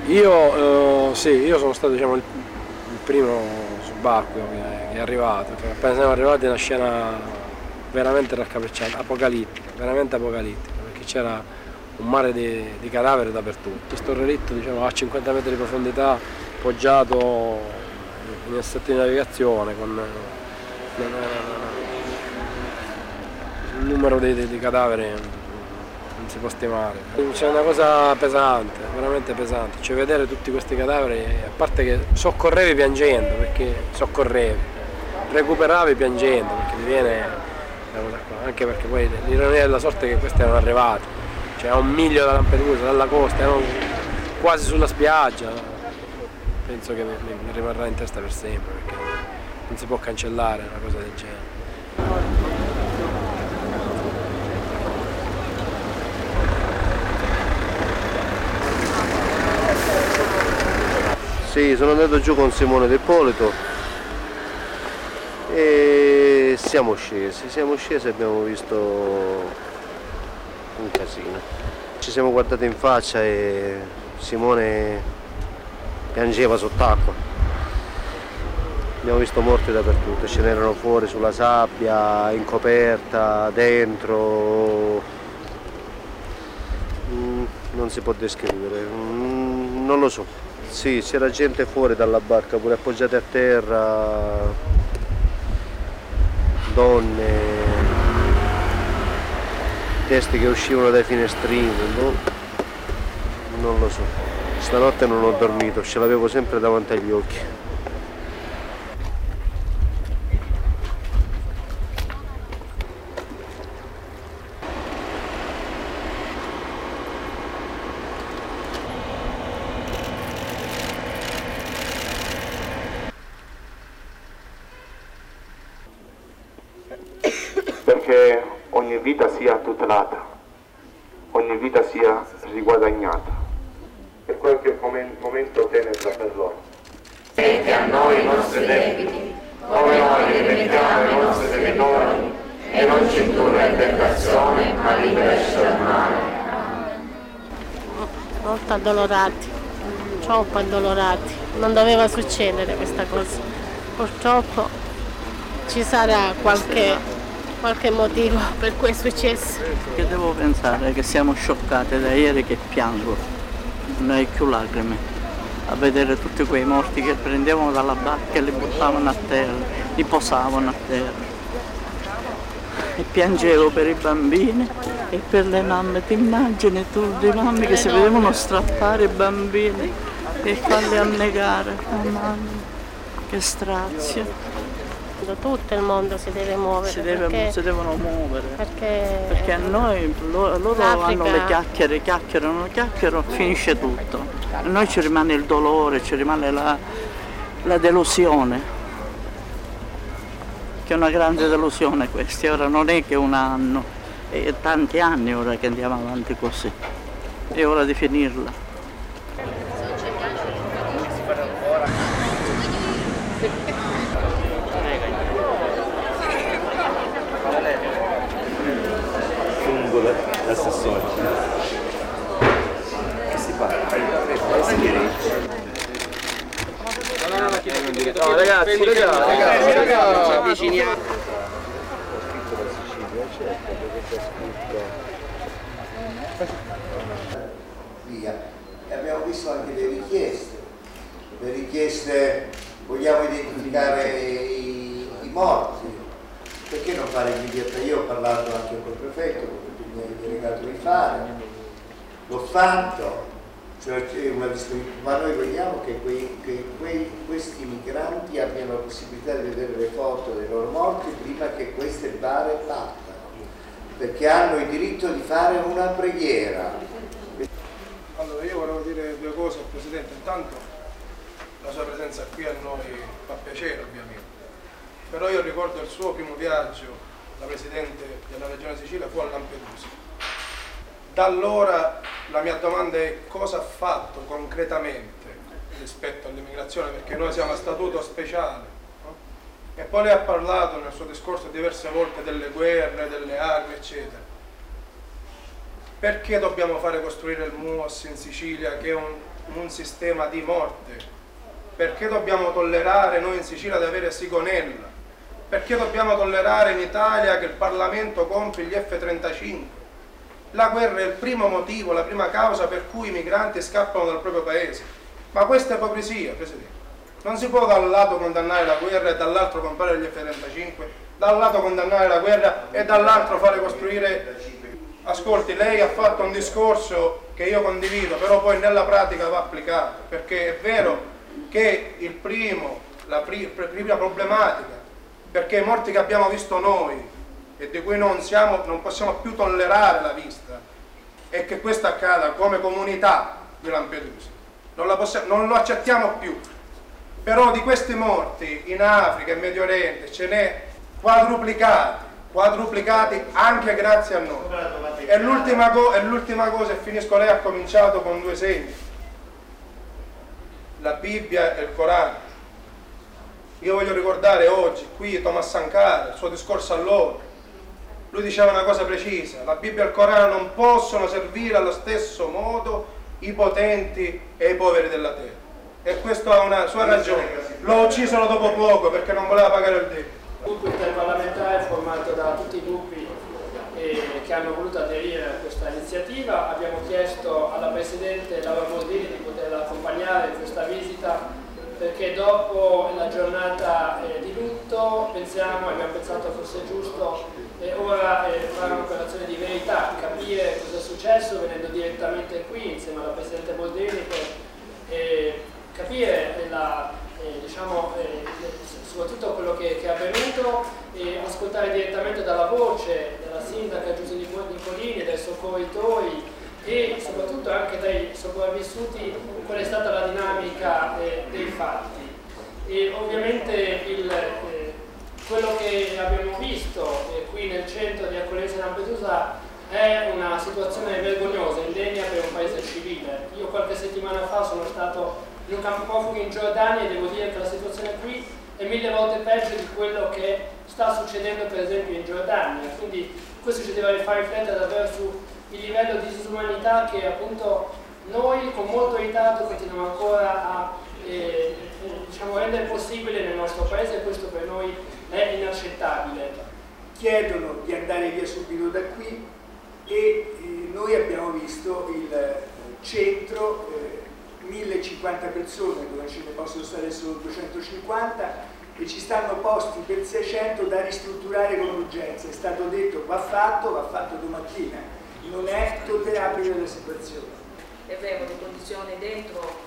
Sì, io sono stato il primo subacqueo che è arrivato. Appena siamo arrivati è una scena veramente raccapricciante, apocalittica, veramente apocalittica, perché c'era un mare di cadaveri dappertutto. Questo relitto a 50 metri di profondità, poggiato in assetto di navigazione, con il numero di cadaveri non si può stimare. C'è una cosa pesante, veramente pesante, cioè vedere tutti questi cadaveri, a parte che soccorrevi piangendo, perché soccorrevi, recuperavi piangendo, perché ti viene la cosa qua, anche perché poi l'ironia della sorte è che questi erano arrivati, cioè a 1 miglio da Lampedusa, dalla costa, erano quasi sulla spiaggia. Penso che mi rimarrà in testa per sempre, perché non si può cancellare una cosa del genere. Sì, sono andato giù con Simone Del Polito e siamo scesi e abbiamo visto un casino. Ci siamo guardati in faccia e Simone piangeva sott'acqua. Abbiamo visto morti dappertutto, ce n'erano fuori sulla sabbia, in coperta, dentro. Non si può descrivere, non lo so. Sì, c'era gente fuori dalla barca, pure appoggiate a terra, donne, testi che uscivano dai finestrini, non lo so. Stanotte non ho dormito, ce l'avevo sempre davanti agli occhi. Perché ogni vita sia tutelata, ogni vita sia riguadagnata, per qualche momento tenebra per loro. Ripete a noi i nostri debiti, come noi li rimettiamo ai nostri debitori, e non ci indurre in tentazione, ma liberaci dal male. Molto addolorati, troppo addolorati. Non doveva succedere questa cosa. Purtroppo ci sarà qualche motivo per cui è successo. Che devo pensare che siamo scioccate da ieri che piango, non hai più lacrime, a vedere tutti quei morti che prendevano dalla barca e li buttavano a terra, li posavano a terra. E piangevo per i bambini e per le mamme, ti immagini tu le mamme che si vedevano strappare i bambini e farli annegare, oh mamma, che strazio. Tutto il mondo si deve muovere, si devono muovere perché a noi loro l'Africa... hanno le chiacchierano, finisce tutto. A noi ci rimane il dolore, ci rimane la delusione, che è una grande delusione questa. Ora non è che un anno, è tanti anni ora che andiamo avanti così, è ora di finirla. L'assessore. Che si parla? No, ragazzi, ci avviciniamo. Via. E abbiamo visto anche le richieste, vogliamo identificare i morti, perché non fare immediata? Io ho parlato anche col prefetto, con tutti i miei delegati di fare, l'ho fatto, cioè una disponibilità, ma noi vogliamo che questi migranti abbiano la possibilità di vedere le foto dei loro morti prima che queste bare partano, perché hanno il diritto di fare una preghiera. Allora, io volevo dire due cose al Presidente. Intanto la sua presenza qui a noi fa piacere, ovviamente, però io ricordo il suo primo viaggio da Presidente della Regione Sicilia fu a Lampedusa. Da allora la mia domanda è: cosa ha fatto concretamente rispetto all'immigrazione, perché noi siamo a statuto speciale, no? E poi lei ha parlato nel suo discorso diverse volte delle guerre, delle armi, eccetera. Perché dobbiamo fare costruire il MUOS in Sicilia, che è un sistema di morte? Perché dobbiamo tollerare noi in Sicilia di avere Sigonella? Perché dobbiamo tollerare in Italia che il Parlamento compri gli F-35? La guerra è il primo motivo, la prima causa per cui i migranti scappano dal proprio paese. Ma questa è ipocrisia, Presidente. Non si può da un lato condannare la guerra e dall'altro comprare gli F-35, da un lato condannare la guerra e dall'altro fare costruire... Ascolti, lei ha fatto un discorso che io condivido, però poi nella pratica va applicato, perché è vero che la prima problematica, perché i morti che abbiamo visto noi e di cui non possiamo più tollerare la vista, è che questo accada come comunità di Lampedusa. Non lo accettiamo più. Però di questi morti in Africa e Medio Oriente ce n'è quadruplicati anche grazie a noi. E l'ultima cosa, e finisco, lei ha cominciato con 2 segni: la Bibbia e il Corano. Io voglio ricordare oggi qui Thomas Sankara, il suo discorso a loro. Lui diceva una cosa precisa: la Bibbia e il Corano non possono servire allo stesso modo i potenti e i poveri della terra. E questo ha una sua ragione. L'ho ucciso solo dopo poco perché non voleva pagare il debito. Il gruppo interparlamentare formato da tutti i gruppi che hanno voluto aderire a questa iniziativa. Abbiamo chiesto alla Presidente Laura Boldrini di poterla accompagnare in questa visita, perché dopo la giornata di lutto abbiamo pensato fosse giusto ora fare un'operazione di verità, capire cosa è successo venendo direttamente qui insieme alla Presidente Boldrini per capire soprattutto quello che è avvenuto e ascoltare direttamente dalla voce della sindaca Giusy Nicolini, dai soccorritori e soprattutto anche dai sopravvissuti qual è stata la dinamica dei fatti. E ovviamente quello che abbiamo visto qui nel centro di accoglienza di Lampedusa è una situazione vergognosa, indegna per un paese civile. Io qualche settimana fa sono stato in un campo profughi in Giordania e devo dire che la situazione qui è 1000 volte peggio di quello che sta succedendo per esempio in Giordania. Quindi questo ci deve far riflettere davvero sul livello di disumanità che appunto noi con molto ritardo continuiamo ancora a rendere possibile nel nostro paese, e questo per noi è inaccettabile. Chiedono di andare via subito da qui e noi abbiamo visto il centro 1050 persone dove ce ne possono stare solo 250 e ci stanno posti per 600 da ristrutturare con urgenza. È stato detto va fatto domattina, non è tollerabile la situazione. È vero, le condizioni dentro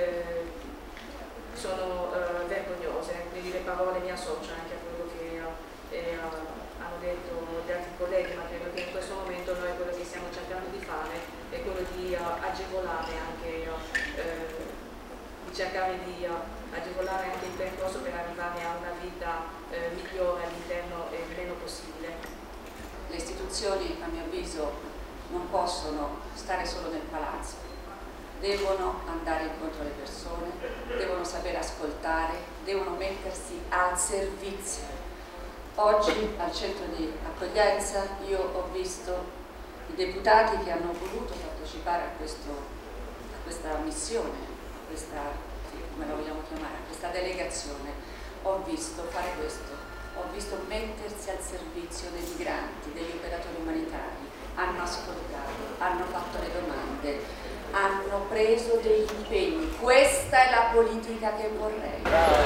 sono vergognose, quindi le parole mi associo anche a quello che hanno detto gli altri colleghi, ma credo che in questo momento noi quello che stiamo cercando di fare è quello di agevolare anche il percorso per arrivare a una vita migliore all'interno e il meno possibile. Le istituzioni, a mio avviso, non possono stare solo nel palazzo, devono andare incontro alle persone, devono sapere ascoltare, devono mettersi al servizio. Oggi al centro di accoglienza io ho visto i deputati che hanno voluto partecipare a questa missione, come la vogliamo chiamare, a questa delegazione. Ho visto fare questo, ho visto mettersi al servizio dei migranti, degli operatori umanitari, hanno ascoltato, hanno fatto le domande, hanno preso degli impegni. Questa è la politica che vorrei.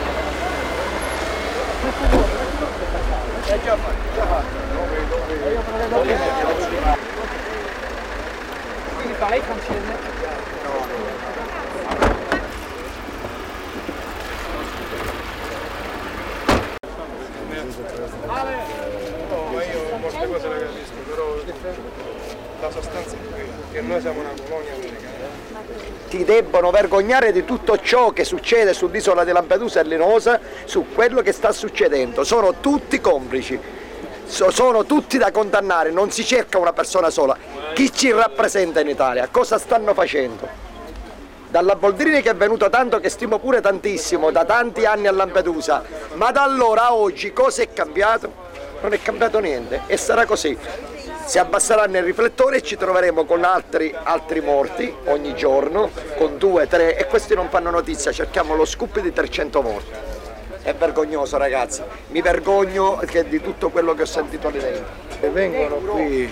Quindi parlei francese? Io molte cose le capisco, però la sostanza è che noi siamo una colonia americana. Ti debbono vergognare di tutto ciò che succede sull'isola di Lampedusa e Linosa, su quello che sta succedendo. Sono tutti complici, sono tutti da condannare, non si cerca una persona sola. Chi ci rappresenta in Italia? Cosa stanno facendo? Dalla Boldrini che è venuto tanto, che stimo pure tantissimo, da tanti anni a Lampedusa, ma da allora a oggi cosa è cambiato? Non è cambiato niente e sarà così. Si abbasseranno i riflettori e ci troveremo con altri morti ogni giorno, con 2, 3, e questi non fanno notizia, cerchiamo lo scoop di 300 morti. È vergognoso, ragazzi, mi vergogno di tutto quello che ho sentito lì dentro. E vengono qui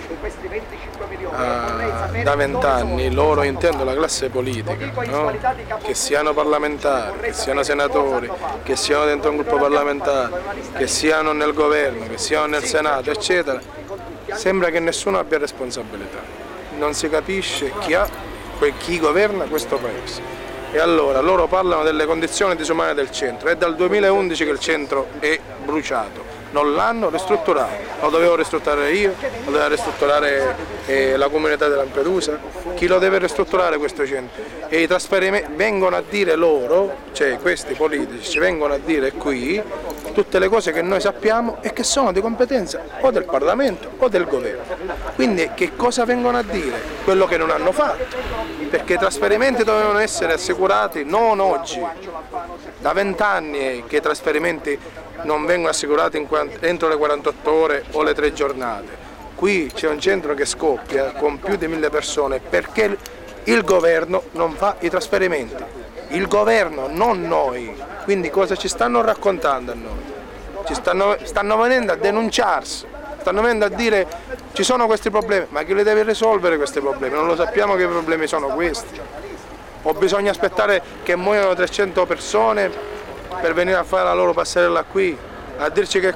da 20 anni, loro intendo la classe politica, no? Che siano parlamentari, che siano senatori, che siano dentro un gruppo parlamentare, che siano nel governo, che siano nel Senato, eccetera. Sembra che nessuno abbia responsabilità, non si capisce chi governa questo paese. E allora loro parlano delle condizioni disumane del centro, è dal 2011 che il centro è bruciato, non l'hanno ristrutturato, lo dovevo ristrutturare io, lo doveva ristrutturare la comunità di Lampedusa, chi lo deve ristrutturare questo centro? E i trasferimenti vengono a dire loro, cioè questi politici ci vengono a dire qui tutte le cose che noi sappiamo e che sono di competenza o del Parlamento o del governo. Quindi che cosa vengono a dire? Quello che non hanno fatto, perché i trasferimenti dovevano essere assicurati non oggi, da 20 anni che i trasferimenti non vengono assicurati entro le 48 ore o le 3 giornate. Qui c'è un centro che scoppia con più di 1000 persone perché il governo non fa i trasferimenti, il governo, non noi. Quindi cosa ci stanno raccontando a noi? Stanno venendo a denunciarsi, stanno venendo a dire ci sono questi problemi, ma chi li deve risolvere questi problemi? Non lo sappiamo che problemi sono questi. O bisogna aspettare che muoiano 300 persone per venire a fare la loro passerella qui, a dirci che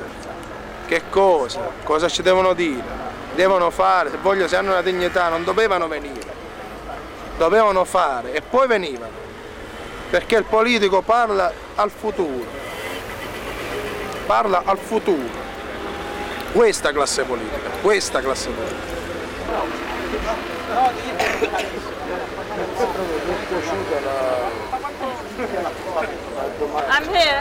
cosa ci devono dire, devono fare, se hanno una dignità non dovevano venire, dovevano fare e poi venivano, perché il politico parla al futuro, questa classe politica. I'm here.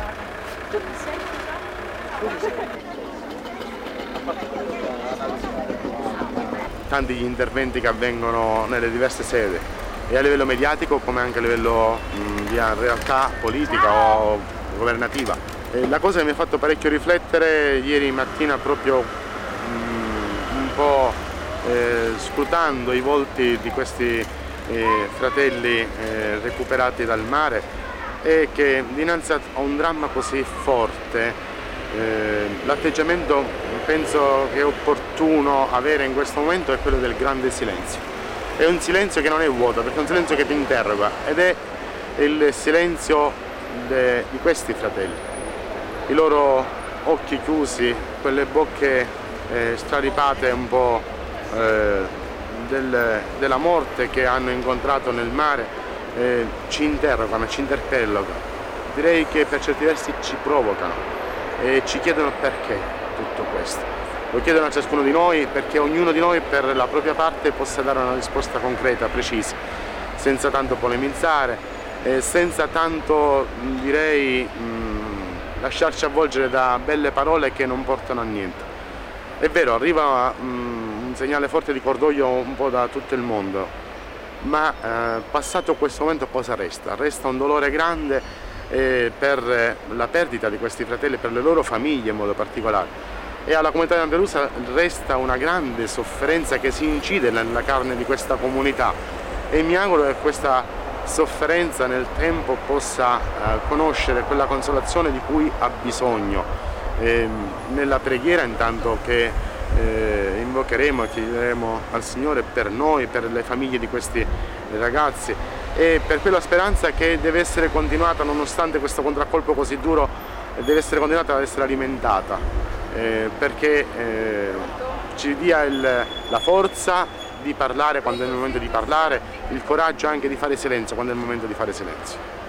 Tanti gli interventi che avvengono nelle diverse sedi, e a livello mediatico come anche a livello di realtà politica o governativa. La cosa che mi ha fatto parecchio riflettere ieri mattina, proprio un po' scrutando i volti di questi fratelli recuperati dal mare, è che dinanzi a un dramma così forte l'atteggiamento penso che è opportuno avere in questo momento è quello del grande silenzio. È un silenzio che non è vuoto, perché è un silenzio che ti interroga, ed è il silenzio di questi fratelli. I loro occhi chiusi, quelle bocche straripate un po' della morte che hanno incontrato nel mare, ci interrogano, ci interpellano. Direi che per certi versi ci provocano e ci chiedono perché tutto questo. Lo chiedono a ciascuno di noi perché ognuno di noi per la propria parte possa dare una risposta concreta, precisa, senza tanto polemizzare, senza tanto, direi, lasciarci avvolgere da belle parole che non portano a niente. È vero, arriva un segnale forte di cordoglio un po' da tutto il mondo, ma passato questo momento cosa resta? Resta un dolore grande per la perdita di questi fratelli, per le loro famiglie in modo particolare, e alla comunità di Lampedusa resta una grande sofferenza che si incide nella carne di questa comunità, e mi auguro che questa sofferenza nel tempo possa conoscere quella consolazione di cui ha bisogno. Nella preghiera intanto che invocheremo e chiederemo al Signore per noi, per le famiglie di questi ragazzi, e per quella speranza che deve essere continuata, nonostante questo contraccolpo così duro, deve essere continuata ad essere alimentata, perché ci dia la forza di parlare quando è il momento di parlare, il coraggio anche di fare silenzio quando è il momento di fare silenzio.